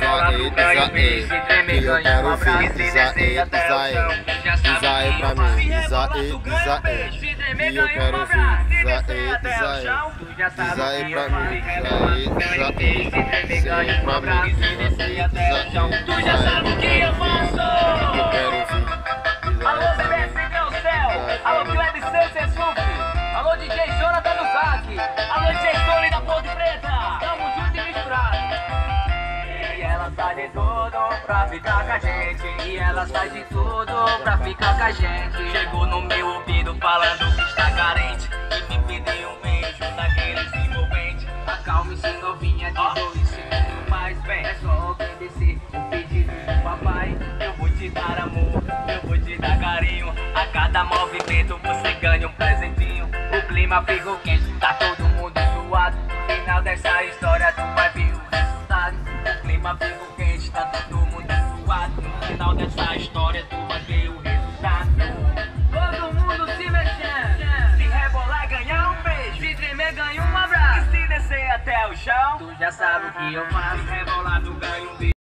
rebolado ganha um beijo, se tremer ganha um abraço, se descer até o chão. Já sabe que eu faço. Se rebolado ganha um beijo, se tremer ganha um abraço, se descer até o chão. Tu já sabe que eu faço. Rebolado ganha um beijo, se tremer ganha um abraço, se descer até o chão. Tu já sabe o que eu faço. Alô, bebê, sem meu céu. Alô, Cleber Santos, alô, DJ Jonathan do Zac. Alô, DJ Tony da Ponte Preta. Tamo junto e misturado. E ela faz de tudo pra ficar com a gente. E ela faz de tudo pra ficar com a gente. Chegou no meu ouvido falando que está carente e me pediu um beijo daqueles envolventes. Acalme-se, novinha, de 2 segundos mais bem. É só obedecer o pedido do papai. Eu vou te dar amor, eu vou te dar carinho. A cada movimento você ganha um presentinho. O clima ficou quente, tá todo mundo suado. No final dessa história tu vai ver o resultado. O clima ficou quente, tá todo mundo suado. No final dessa história tu vai ver o resultado. Todo mundo se mexendo, se rebolar ganhar um beijo, se tremer ganha um abraço, e se descer até o chão. Tu já sabe o que eu faço, se rebolar tu ganha um beijo.